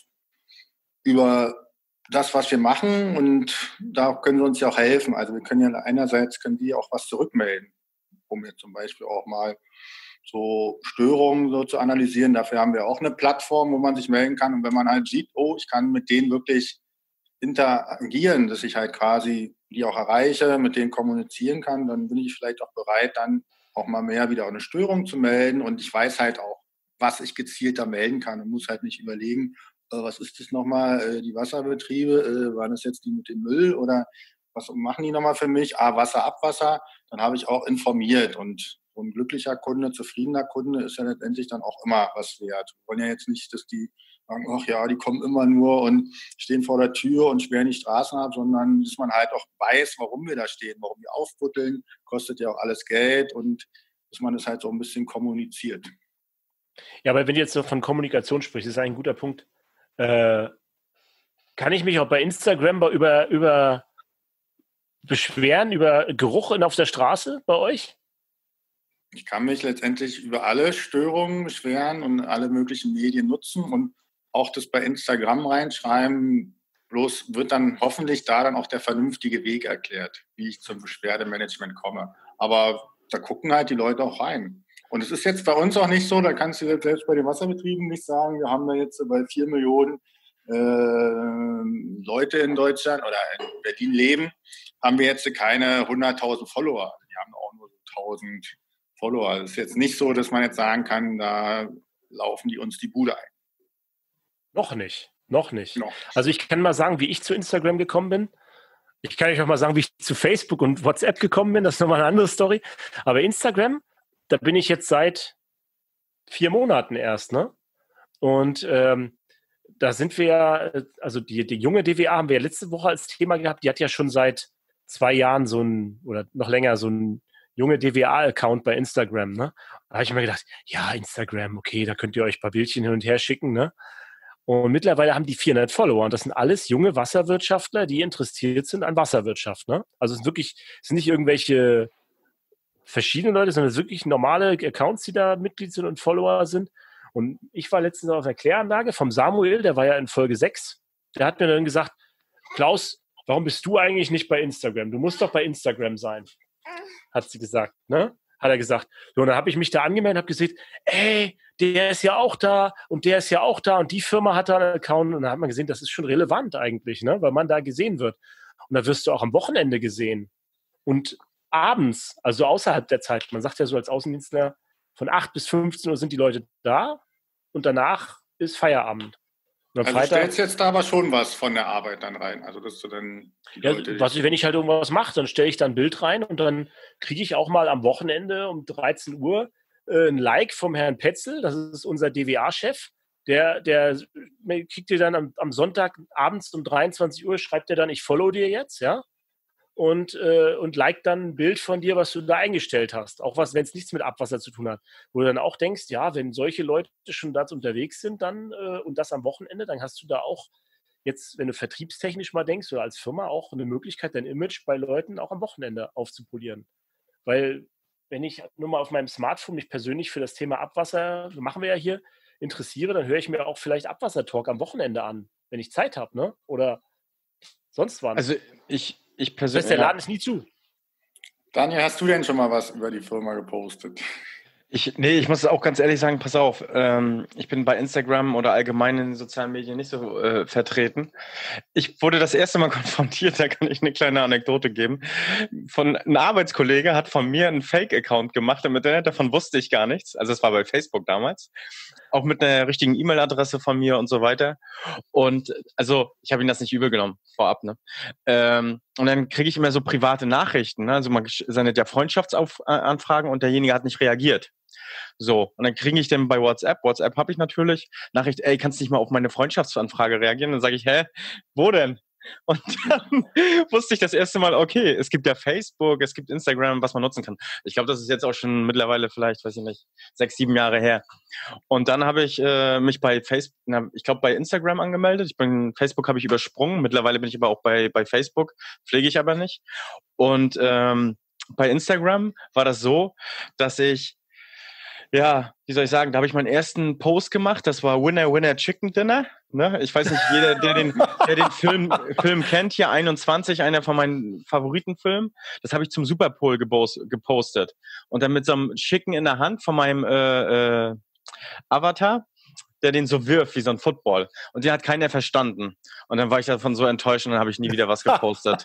über das, was wir machen, und da können sie uns ja auch helfen. Also wir können ja einerseits, können die auch was zurückmelden, um jetzt zum Beispiel auch mal so Störungen so zu analysieren. Dafür haben wir auch eine Plattform, wo man sich melden kann. Und wenn man halt sieht, oh, ich kann mit denen wirklich interagieren, dass ich halt quasi die auch erreiche, mit denen kommunizieren kann, dann bin ich vielleicht auch bereit, dann auch mal mehr wieder eine Störung zu melden. Und ich weiß halt auch, was ich gezielter melden kann und muss halt nicht überlegen, äh, was ist das nochmal, äh, die Wasserbetriebe, äh, waren das jetzt die mit dem Müll oder was machen die nochmal für mich? Ah, Wasser, Abwasser. Dann habe ich auch informiert, und so ein glücklicher Kunde, zufriedener Kunde ist ja letztendlich dann auch immer was wert. Wir wollen ja jetzt nicht, dass die sagen, ach ja, die kommen immer nur und stehen vor der Tür und sperren die Straßen ab, sondern dass man halt auch weiß, warum wir da stehen, warum wir aufbuddeln, kostet ja auch alles Geld, und dass man das halt so ein bisschen kommuniziert. Ja, aber wenn du jetzt so von Kommunikation sprichst, das ist ein guter Punkt. Äh, kann ich mich auch bei Instagram über, über beschweren, über Geruch auf der Straße bei euch? Ich kann mich letztendlich über alle Störungen beschweren und alle möglichen Medien nutzen und auch das bei Instagram reinschreiben. Bloß wird dann hoffentlich da dann auch der vernünftige Weg erklärt, wie ich zum Beschwerdemanagement komme. Aber da gucken halt die Leute auch rein. Und es ist jetzt bei uns auch nicht so, da kannst du jetzt selbst bei den Wasserbetrieben nicht sagen, wir haben da jetzt bei vier Millionen äh, Leute in Deutschland oder in Berlin leben, haben wir jetzt keine hunderttausend Follower. Die haben auch nur so tausend Follower. Es ist jetzt nicht so, dass man jetzt sagen kann, da laufen die uns die Bude ein. Noch nicht, noch nicht. Noch. Also ich kann mal sagen, wie ich zu Instagram gekommen bin. Ich kann euch auch mal sagen, wie ich zu Facebook und WhatsApp gekommen bin. Das ist nochmal eine andere Story. Aber Instagram, da bin ich jetzt seit vier Monaten erst, ne? Und ähm, da sind wir ja, also die, die junge D W A haben wir ja letzte Woche als Thema gehabt. Die hat ja schon seit zwei Jahren so ein, oder noch länger so ein junge D W A-Account bei Instagram, ne? Da habe ich mir gedacht, ja, Instagram, okay, da könnt ihr euch ein paar Bildchen hin und her schicken, ne? Und mittlerweile haben die vierhundert Follower und das sind alles junge Wasserwirtschaftler, die interessiert sind an Wasserwirtschaft, ne? Also es sind wirklich, es sind nicht irgendwelche verschiedene Leute, sondern es sind wirklich normale Accounts, die da Mitglied sind und Follower sind. Und ich war letztens auf einer Kläranlage vom Samuel, der war ja in Folge sechs, der hat mir dann gesagt, Klaus, warum bist du eigentlich nicht bei Instagram? Du musst doch bei Instagram sein, hat sie gesagt, ne? Hat er gesagt. So, und dann habe ich mich da angemeldet und habe gesagt, ey, der ist ja auch da und der ist ja auch da und die Firma hat da einen Account. Und dann hat man gesehen, das ist schon relevant eigentlich, ne? Weil man da gesehen wird. Und da wirst du auch am Wochenende gesehen. Und abends, also außerhalb der Zeit, man sagt ja so als Außendienstler, von acht bis fünfzehn Uhr sind die Leute da und danach ist Feierabend. Und also Freitag, stellst jetzt da aber schon was von der Arbeit dann rein, also dass du dann die ja, Leute... Was ich, wenn ich halt irgendwas mache, dann stelle ich da ein Bild rein und dann kriege ich auch mal am Wochenende um dreizehn Uhr äh, ein Like vom Herrn Petzel, das ist unser D W A-Chef, der, der kriegt dir dann am, am Sonntag abends um dreiundzwanzig Uhr, schreibt er dann, ich follow dir jetzt, ja, und, äh, und liked dann ein Bild von dir, was du da eingestellt hast. Auch was, wenn es nichts mit Abwasser zu tun hat. Wo du dann auch denkst, ja, wenn solche Leute schon da unterwegs sind dann äh, und das am Wochenende, dann hast du da auch jetzt, wenn du vertriebstechnisch mal denkst oder als Firma auch eine Möglichkeit, dein Image bei Leuten auch am Wochenende aufzupolieren. Weil wenn ich nur mal auf meinem Smartphone mich persönlich für das Thema Abwasser, machen wir ja hier, interessiere, dann höre ich mir auch vielleicht Abwassertalk am Wochenende an, wenn ich Zeit habe, ne? Oder sonst wann. Also ich Ich persönlich. Das heißt, der Laden ist nie zu. Daniel, hast du denn schon mal was über die Firma gepostet? Ich, nee, ich muss auch ganz ehrlich sagen, pass auf, ähm, ich bin bei Instagram oder allgemein in den sozialen Medien nicht so äh, vertreten. Ich wurde das erste Mal konfrontiert, da kann ich eine kleine Anekdote geben. Von ein Arbeitskollege hat von mir einen Fake-Account gemacht, im Internet, davon wusste ich gar nichts. Also es war bei Facebook damals. Auch mit einer richtigen E-Mail-Adresse von mir und so weiter. Und also ich habe ihm das nicht übel genommen, vorab. Ne? Ähm, und dann kriege ich immer so private Nachrichten. Ne? Also man sendet ja Freundschaftsanfragen und derjenige hat nicht reagiert. So, und dann kriege ich dann bei WhatsApp, WhatsApp habe ich natürlich, Nachricht, ey, kannst du nicht mal auf meine Freundschaftsanfrage reagieren? Dann sage ich, hä, wo denn? Und dann wusste ich das erste Mal, okay, es gibt ja Facebook, es gibt Instagram, was man nutzen kann. Ich glaube, das ist jetzt auch schon mittlerweile vielleicht, weiß ich nicht, sechs, sieben Jahre her. Und dann habe ich äh, mich bei Facebook, na, ich glaube bei Instagram angemeldet. Ich bin, Facebook habe ich übersprungen. Mittlerweile bin ich aber auch bei, bei Facebook, pflege ich aber nicht. Und ähm, bei Instagram war das so, dass ich ja, wie soll ich sagen, da habe ich meinen ersten Post gemacht, das war Winner, Winner, Chicken Dinner. Ne? Ich weiß nicht, jeder, der den, der den Film, Film kennt, hier einundzwanzig, einer von meinen Favoritenfilmen, das habe ich zum Super Bowl gepostet. Und dann mit so einem Chicken in der Hand von meinem äh, äh, Avatar, der den so wirft wie so ein Football. Und den hat keiner verstanden. Und dann war ich davon so enttäuscht und dann habe ich nie wieder was gepostet.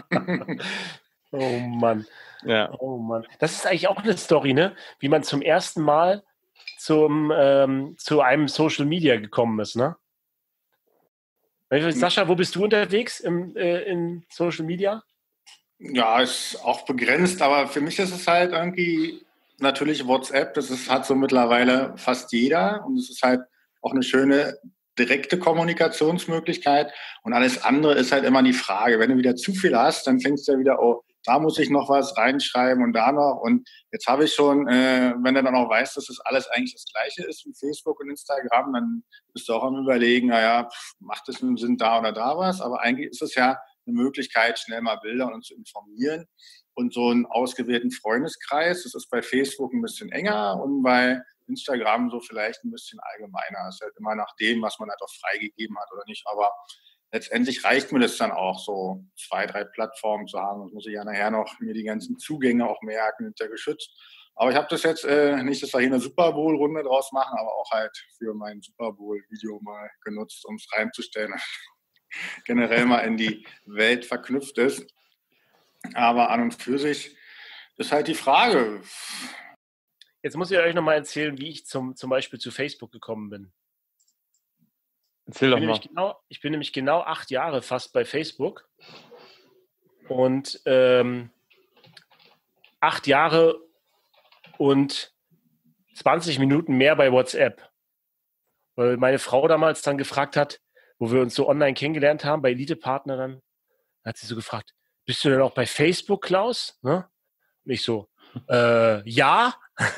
Oh Mann. Ja. Oh Mann. Das ist eigentlich auch eine Story, ne? Wie man zum ersten Mal zum, ähm, zu einem Social Media gekommen ist, ne? Sascha, wo bist du unterwegs im, äh, in Social Media? Ja, ist auch begrenzt, aber für mich ist es halt irgendwie natürlich WhatsApp, das ist, hat so mittlerweile fast jeder und es ist halt auch eine schöne direkte Kommunikationsmöglichkeit und alles andere ist halt immer die Frage, wenn du wieder zu viel hast, dann fängst du ja wieder, oh, da muss ich noch was reinschreiben und da noch und jetzt habe ich schon, äh, wenn du dann auch weißt, dass das alles eigentlich das Gleiche ist wie Facebook und Instagram, dann bist du auch am Überlegen, naja, pff, macht es einen Sinn da oder da was, aber eigentlich ist es ja eine Möglichkeit, schnell mal Bilder und zu informieren und so einen ausgewählten Freundeskreis, das ist bei Facebook ein bisschen enger und bei Instagram so vielleicht ein bisschen allgemeiner. Das ist halt immer nach dem, was man halt auch freigegeben hat oder nicht, aber letztendlich reicht mir das dann auch, so zwei, drei Plattformen zu haben. Das muss ich ja nachher noch mir die ganzen Zugänge auch merken, hinter geschützt. Aber ich habe das jetzt äh, nicht, dass wir hier eine Super Bowl-Runde draus machen, aber auch halt für mein Super Bowl-Video mal genutzt, um es reinzustellen. Generell mal in die Welt verknüpft ist. Aber an und für sich ist halt die Frage. Jetzt muss ich euch nochmal erzählen, wie ich zum, zum Beispiel zu Facebook gekommen bin. Erzähl doch mal. Genau, ich bin nämlich genau acht Jahre fast bei Facebook und ähm, acht Jahre und zwanzig Minuten mehr bei WhatsApp. Weil meine Frau damals dann gefragt hat, wo wir uns so online kennengelernt haben, bei Elite-Partnern, dann hat sie so gefragt, bist du denn auch bei Facebook, Klaus? Ne? Und ich so, Äh, ja.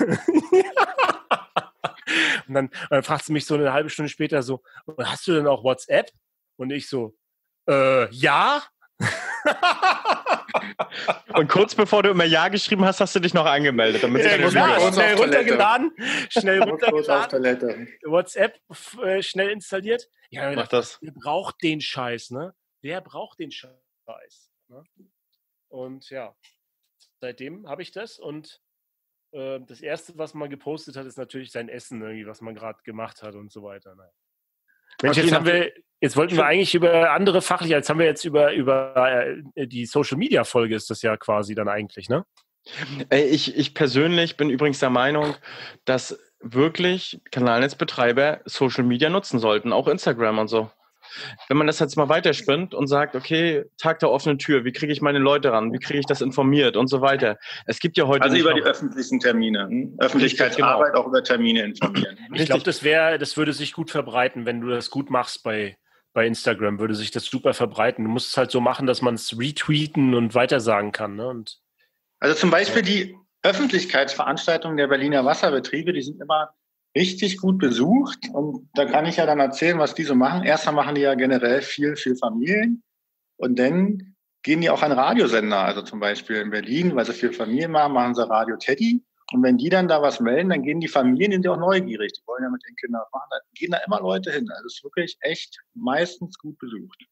Und dann, dann fragt sie mich so eine halbe Stunde später so, hast du denn auch WhatsApp? Und ich so, äh, ja. Und kurz bevor du immer Ja geschrieben hast, hast du dich noch angemeldet. Damit ja, ich klar, schnell runtergeladen, schnell runtergeladen, WhatsApp äh, schnell installiert. Ja, Mach das. Wer braucht den Scheiß, ne? Wer braucht den Scheiß? Ne? Und ja, seitdem habe ich das und äh, das Erste, was man gepostet hat, ist natürlich sein Essen, irgendwie, was man gerade gemacht hat und so weiter. Ne? Mensch, jetzt, haben wir, jetzt wollten wir eigentlich über andere fachliche, jetzt haben wir jetzt über, über äh, die Social-Media-Folge ist das ja quasi dann eigentlich, ne? Ich, ich persönlich bin übrigens der Meinung, dass wirklich Kanalnetzbetreiber Social Media nutzen sollten, auch Instagram und so. Wenn man das jetzt mal weiterspinnt und sagt, okay, Tag der offenen Tür, wie kriege ich meine Leute ran, wie kriege ich das informiert und so weiter. Es gibt ja heute also über noch die öffentlichen Termine, hm? Öffentlichkeitsarbeit genau. Auch über Termine informieren. Ich glaube, das wäre, das würde sich gut verbreiten, wenn du das gut machst bei, bei Instagram, würde sich das super verbreiten. Du musst es halt so machen, dass man es retweeten und weitersagen kann. Ne? Und, also zum Beispiel die Öffentlichkeitsveranstaltungen der Berliner Wasserbetriebe, die sind immer richtig gut besucht und da kann ich ja dann erzählen, was die so machen. Erstmal machen die ja generell viel, viel Familien und dann gehen die auch an Radiosender, also zum Beispiel in Berlin, weil sie viel Familien machen, machen sie Radio Teddy und wenn die dann da was melden, dann gehen die Familien, die sind ja auch neugierig, die wollen ja mit den Kindern machen, dann gehen da immer Leute hin. Also es ist wirklich echt meistens gut besucht.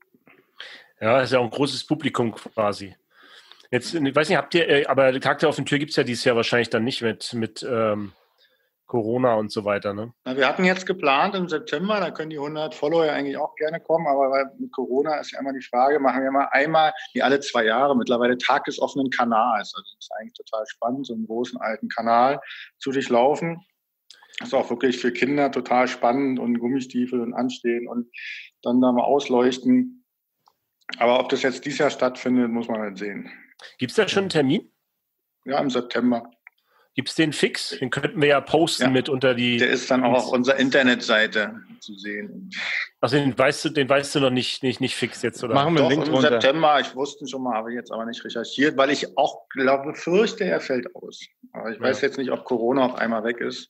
Ja, das ist ja auch ein großes Publikum quasi. Jetzt, ich weiß nicht, habt ihr, aber Tag der offenen Tür gibt es ja dieses Jahr wahrscheinlich dann nicht mit, mit ähm Corona und so weiter, ne? Na, wir hatten jetzt geplant im September, da können die hundert Follower eigentlich auch gerne kommen, aber weil mit Corona ist ja immer die Frage, machen wir mal einmal, wie alle zwei Jahre, mittlerweile Tag des offenen Kanals. Also das ist eigentlich total spannend, so einen großen alten Kanal zu durchlaufen. Das ist auch wirklich für Kinder total spannend und Gummistiefel und Anstehen und dann da mal ausleuchten. Aber ob das jetzt dieses Jahr stattfindet, muss man halt sehen. Gibt es da schon einen Termin? Ja, im September. Gibt es den fix? Den könnten wir ja posten ja, mit unter die... Der ist dann auch auf unserer Internetseite zu sehen. Also den weißt du, den weißt du noch nicht, nicht, nicht fix jetzt, oder? Machen wir einen Link im runter. September, ich wusste schon mal, habe ich jetzt aber nicht recherchiert, weil ich auch glaube, fürchte, er fällt aus. Aber ich ja. weiß jetzt nicht, ob Corona auf einmal weg ist.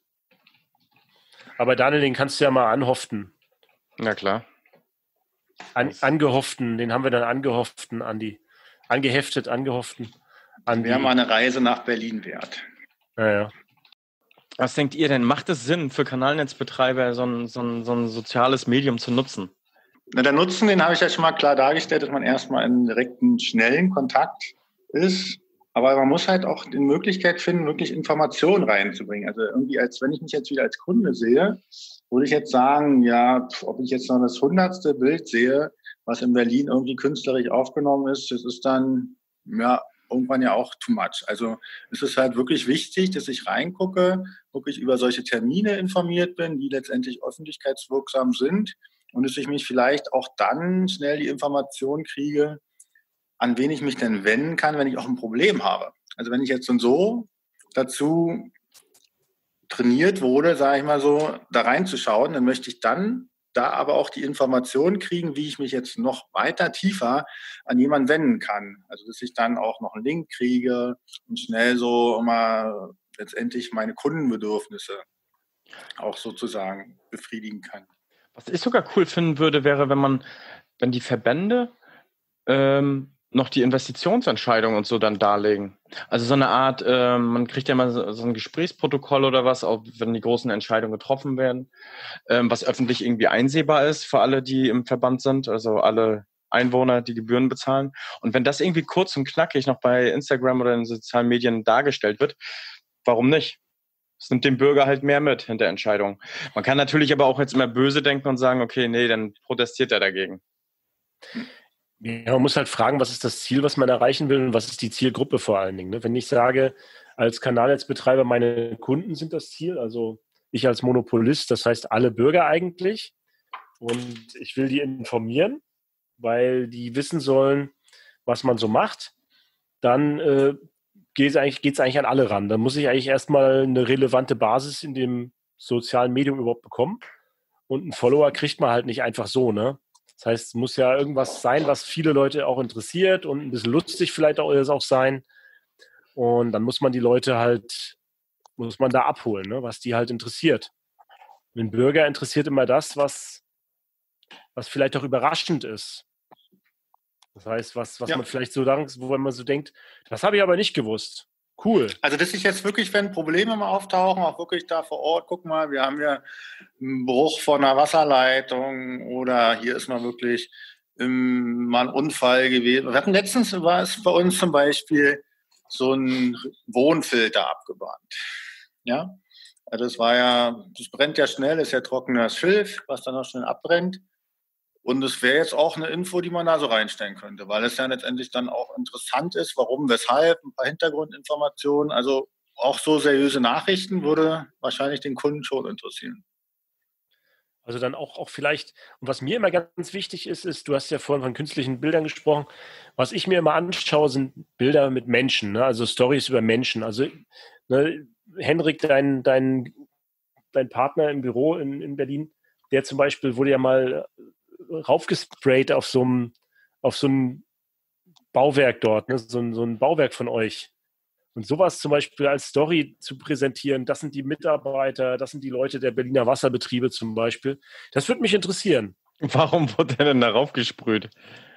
Aber Daniel, den kannst du ja mal anhoften. Na klar. An, angehofften, den haben wir dann angehofften, Andi. Angeheftet, angehofften. Andi. Wäre mal eine Reise nach Berlin wert. Ja, ja. Was denkt ihr denn? Macht es Sinn für Kanalnetzbetreiber, so ein, so ein, so ein soziales Medium zu nutzen? Na, der Nutzen, den habe ich ja schon mal klar dargestellt, dass man erstmal in direkten, schnellen Kontakt ist. Aber man muss halt auch die Möglichkeit finden, wirklich Informationen reinzubringen. Also irgendwie, als wenn ich mich jetzt wieder als Kunde sehe, würde ich jetzt sagen, ja, ob ich jetzt noch das hundertste Bild sehe, was in Berlin irgendwie künstlerisch aufgenommen ist, das ist dann, ja, irgendwann ja auch too much. Also es ist halt wirklich wichtig, dass ich reingucke, wirklich über solche Termine informiert bin, die letztendlich öffentlichkeitswirksam sind und dass ich mich vielleicht auch dann schnell die Information kriege, an wen ich mich denn wenden kann, wenn ich auch ein Problem habe. Also wenn ich jetzt und so dazu trainiert wurde, sage ich mal so, da reinzuschauen, dann möchte ich dann da aber auch die Informationen kriegen, wie ich mich jetzt noch weiter tiefer an jemanden wenden kann. Also dass ich dann auch noch einen Link kriege und schnell so immer letztendlich meine Kundenbedürfnisse auch sozusagen befriedigen kann. Was ich sogar cool finden würde, wäre, wenn man, wenn die Verbände ähm, noch die Investitionsentscheidung und so dann darlegen. Also so eine Art, äh, man kriegt ja mal so, so ein Gesprächsprotokoll oder was, auch wenn die großen Entscheidungen getroffen werden, ähm, was öffentlich irgendwie einsehbar ist für alle, die im Verband sind, also alle Einwohner, die Gebühren bezahlen. Und wenn das irgendwie kurz und knackig noch bei Instagram oder in den sozialen Medien dargestellt wird, warum nicht? Es nimmt den Bürger halt mehr mit hinter Entscheidungen. Man kann natürlich aber auch jetzt immer böse denken und sagen, okay, nee, dann protestiert er dagegen. Ja, man muss halt fragen, was ist das Ziel, was man erreichen will und was ist die Zielgruppe vor allen Dingen. Ne? Wenn ich sage, als Kanalnetzbetreiber, meine Kunden sind das Ziel, also ich als Monopolist, das heißt alle Bürger eigentlich, und ich will die informieren, weil die wissen sollen, was man so macht, dann äh, geht es eigentlich, geht's eigentlich an alle ran. Dann muss ich eigentlich erstmal eine relevante Basis in dem sozialen Medium überhaupt bekommen und einen Follower kriegt man halt nicht einfach so, ne? Das heißt, es muss ja irgendwas sein, was viele Leute auch interessiert und ein bisschen lustig vielleicht auch, auch sein. Und dann muss man die Leute halt, muss man da abholen, ne, was die halt interessiert. Den Bürger interessiert immer das, was, was vielleicht auch überraschend ist. Das heißt, was, was ja. man vielleicht so, wo man so denkt, das habe ich aber nicht gewusst. Cool. Also das ist jetzt wirklich, wenn Probleme mal auftauchen, auch wirklich da vor Ort, guck mal, wir haben ja einen Bruch von einer Wasserleitung oder hier ist mal wirklich ähm, mal ein Unfall gewesen. Wir hatten letztens, war es bei uns zum Beispiel so ein Wohnfilter abgebrannt. Ja, also das war ja, das brennt ja schnell, ist ja trockenes Schilf, was dann auch schnell abbrennt. Und es wäre jetzt auch eine Info, die man da so reinstellen könnte, weil es ja letztendlich dann auch interessant ist, warum, weshalb, ein paar Hintergrundinformationen. Also auch so seriöse Nachrichten würde wahrscheinlich den Kunden schon interessieren. Also dann auch, auch vielleicht, und was mir immer ganz wichtig ist, ist, du hast ja vorhin von künstlichen Bildern gesprochen, was ich mir immer anschaue, sind Bilder mit Menschen, ne? Also Storys über Menschen. Also ne, Henrik, dein, dein, dein Partner im Büro in, in Berlin, der zum Beispiel wurde ja mal raufgesprayt auf so einem auf so ein Bauwerk dort, ne? so, ein, so ein Bauwerk von euch. Und sowas zum Beispiel als Story zu präsentieren, das sind die Mitarbeiter, das sind die Leute der Berliner Wasserbetriebe zum Beispiel. Das würde mich interessieren. Warum wurde er denn da raufgesprüht?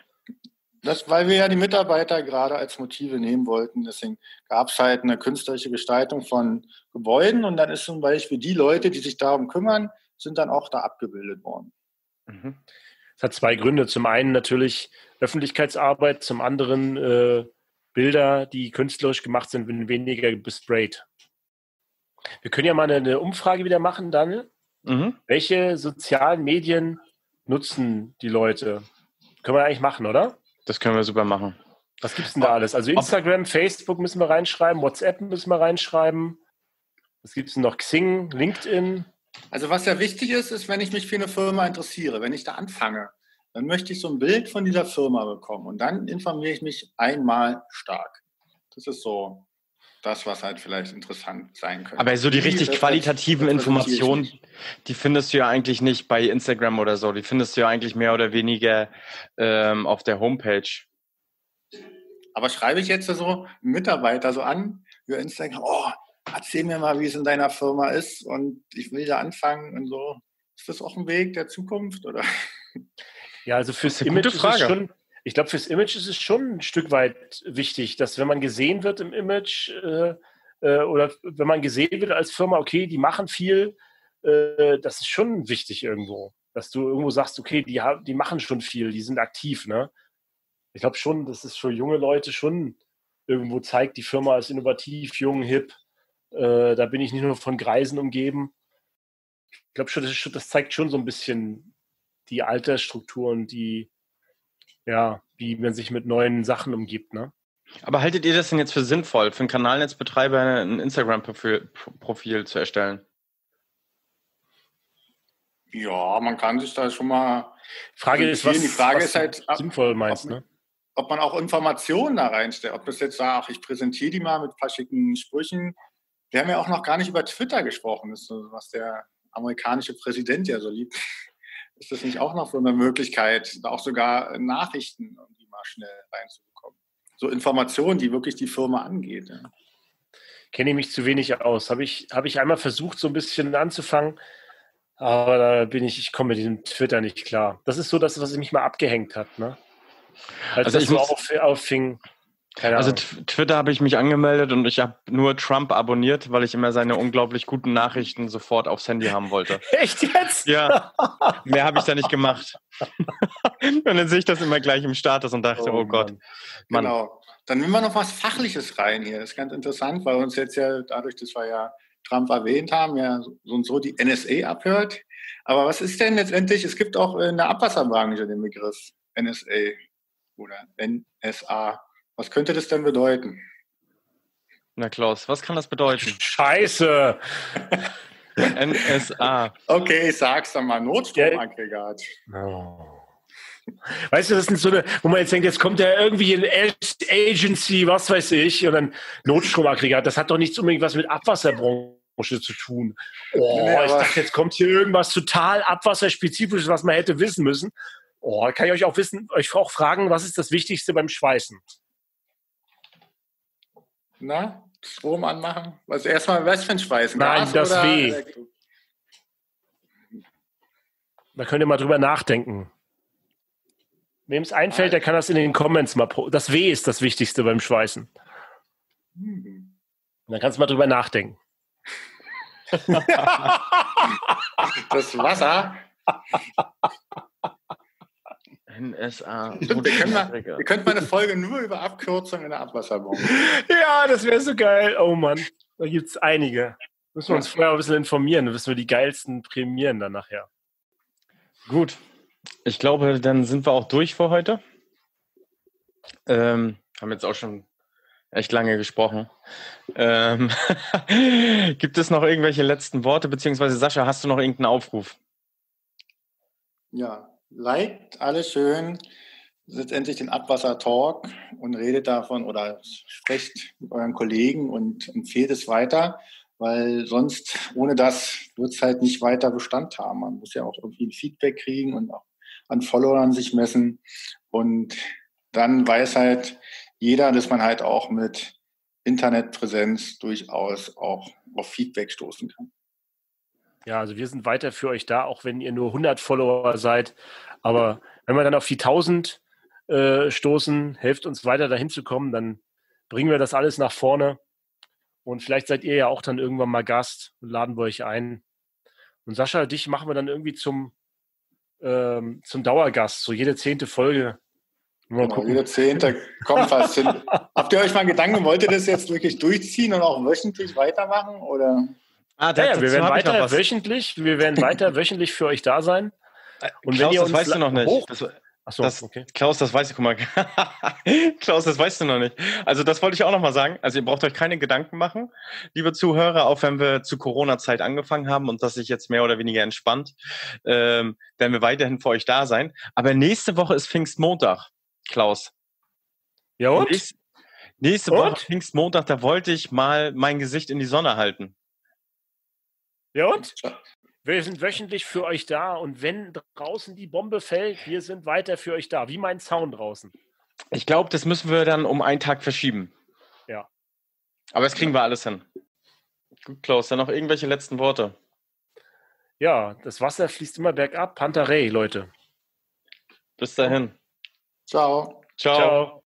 Das, weil wir ja die Mitarbeiter gerade als Motive nehmen wollten. Deswegen gab es halt eine künstlerische Gestaltung von Gebäuden und dann ist zum Beispiel die Leute, die sich darum kümmern, sind dann auch da abgebildet worden. Mhm. Das hat zwei Gründe. Zum einen natürlich Öffentlichkeitsarbeit, zum anderen äh, Bilder, die künstlerisch gemacht sind, werden weniger besprayt. Wir können ja mal eine, eine Umfrage wieder machen, Daniel. Mhm. Welche sozialen Medien nutzen die Leute? Können wir eigentlich machen, oder? Das können wir super machen. Was gibt es denn da alles? Also Instagram, Facebook müssen wir reinschreiben, WhatsApp müssen wir reinschreiben. Was gibt es denn noch? Xing, LinkedIn? Also was ja wichtig ist, ist, wenn ich mich für eine Firma interessiere, wenn ich da anfange, dann möchte ich so ein Bild von dieser Firma bekommen und dann informiere ich mich einmal stark. Das ist so das, was halt vielleicht interessant sein könnte. Aber so die richtig qualitativen Informationen, die findest du ja eigentlich nicht bei Instagram oder so. Die findest du ja eigentlich mehr oder weniger ähm, auf der Homepage. Aber schreibe ich jetzt so Mitarbeiter so an über Instagram, oh, erzähl mir mal, wie es in deiner Firma ist und ich will da anfangen und so. Ist das auch ein Weg der Zukunft, oder? Ja, also fürs Image ist es schon, ich glaube, fürs Image ist es schon ein Stück weit wichtig, dass wenn man gesehen wird im Image äh, äh, oder wenn man gesehen wird als Firma, okay, die machen viel, äh, das ist schon wichtig irgendwo, dass du irgendwo sagst, okay, die, die machen schon viel, die sind aktiv, ne? Ich glaube schon, dass es für junge Leute schon irgendwo zeigt, die Firma ist innovativ, jung, hip, äh, da bin ich nicht nur von Greisen umgeben. Ich glaube schon, das, ist, das zeigt schon so ein bisschen die Altersstruktur und die, ja, wie man sich mit neuen Sachen umgibt, ne? Aber haltet ihr das denn jetzt für sinnvoll, für einen Kanalnetzbetreiber ein Instagram-Profil Profil zu erstellen? Ja, man kann sich da schon mal... Frage ist, was, die Frage was ist halt, sinnvoll meinst, ob, ne? Ob man auch Informationen da reinstellt. Ob das jetzt sagt, ich präsentiere die mal mit ein paar schicken Sprüchen. Wir haben ja auch noch gar nicht über Twitter gesprochen, das ist so, was der amerikanische Präsident ja so liebt. Ist das nicht auch noch so eine Möglichkeit, da auch sogar Nachrichten irgendwie mal schnell reinzubekommen? So Informationen, die wirklich die Firma angeht. Ja. Kenne ich mich zu wenig aus. Habe ich, habe ich einmal versucht, so ein bisschen anzufangen, aber da bin ich, ich komme mit diesem Twitter nicht klar. Das ist so das, was mich mal abgehängt hat, ne? Als also das ich so auf, auffing. Keine also Ahnung. Twitter habe ich mich angemeldet und ich habe nur Trump abonniert, weil ich immer seine unglaublich guten Nachrichten sofort aufs Handy haben wollte. Echt jetzt? Ja, mehr habe ich da nicht gemacht. Und dann sehe ich das immer gleich im Status und dachte, oh, oh Gott. Mann. Genau. Dann nehmen wir noch was Fachliches rein hier. Das ist ganz interessant, weil uns jetzt ja, dadurch, dass wir ja Trump erwähnt haben, ja so und so die N S A abhört. Aber was ist denn letztendlich, es gibt auch in der Abwasserbranche den Begriff N S A oder N S A. Was könnte das denn bedeuten? Na Klaus, was kann das bedeuten? Scheiße! N S A. Okay, ich sag's dann mal, Notstromaggregat. Oh. Weißt du, das ist so eine, wo man jetzt denkt, jetzt kommt ja irgendwie eine Agency, was weiß ich, und dann Notstromaggregat. Das hat doch nichts unbedingt was mit Abwasserbranche zu tun. Oh, nee, ich dachte, jetzt kommt hier irgendwas total abwasserspezifisches, was man hätte wissen müssen. Oh, kann ich euch auch wissen, euch auch fragen, was ist das Wichtigste beim Schweißen? Na, Strom anmachen? Was erstmal, was für ein Schweißen? Nein, Gas das oder W. Elektro? Da könnt ihr mal drüber nachdenken. Wem es einfällt, der kann das in den Comments mal pro. Das W ist das Wichtigste beim Schweißen. Hm. Dann kannst du mal drüber nachdenken. Das Wasser. N S A. Wir können mal, wir könnten mal eine Folge nur über Abkürzungen in der Abwasserbombe. Ja, das wäre so geil. Oh Mann, da gibt es einige. Müssen wir uns vorher ein bisschen informieren. Dann wissen wir die geilsten prämieren dann nachher. Gut. Ich glaube, dann sind wir auch durch für heute. Ähm, haben jetzt auch schon echt lange gesprochen. Ähm, gibt es noch irgendwelche letzten Worte? Beziehungsweise Sascha, hast du noch irgendeinen Aufruf? Ja, liked alles schön. Setzt endlich den Abwasser-Talk und redet davon oder sprecht mit euren Kollegen und empfehlt es weiter, weil sonst ohne das wird es halt nicht weiter Bestand haben. Man muss ja auch irgendwie ein Feedback kriegen und auch an Followern sich messen. Und dann weiß halt jeder, dass man halt auch mit Internetpräsenz durchaus auch auf Feedback stoßen kann. Ja, also wir sind weiter für euch da, auch wenn ihr nur hundert Follower seid. Aber wenn wir dann auf die tausend äh, stoßen, helft uns weiter dahin zu kommen, dann bringen wir das alles nach vorne. Und vielleicht seid ihr ja auch dann irgendwann mal Gast und laden wir euch ein. Und Sascha, dich machen wir dann irgendwie zum, ähm, zum Dauergast, so jede zehnte Folge. Mal Genau, gucken. jede zehnte kommt fast hin. Habt ihr euch mal Gedanken, wollt ihr das jetzt wirklich durchziehen und auch wöchentlich weitermachen? Oder? Ah, Ja, ja, wir werden weiter wöchentlich, wir werden weiter wöchentlich für euch da sein. Und Klaus, wenn ihr das uns weißt du noch nicht. hoch- Das, Achso, das, okay. Klaus, das weiß ich, guck mal. Klaus, das weißt du noch nicht. Also das wollte ich auch noch mal sagen. Also ihr braucht euch keine Gedanken machen, liebe Zuhörer, auch wenn wir zu Corona-Zeit angefangen haben und das sich jetzt mehr oder weniger entspannt, ähm, werden wir weiterhin für euch da sein. Aber nächste Woche ist Pfingstmontag, Klaus. Ja und? Nächste, nächste Und? Woche Pfingstmontag, da wollte ich mal mein Gesicht in die Sonne halten. Ja und? Wir sind wöchentlich für euch da und wenn draußen die Bombe fällt, wir sind weiter für euch da, wie mein Zaun draußen. Ich glaube, das müssen wir dann um einen Tag verschieben. Ja. Aber das kriegen wir alles hin. Gut, Klaus, dann noch irgendwelche letzten Worte. Ja, das Wasser fließt immer bergab. Pantarei, Leute. Bis dahin. Ciao. Ciao. Ciao.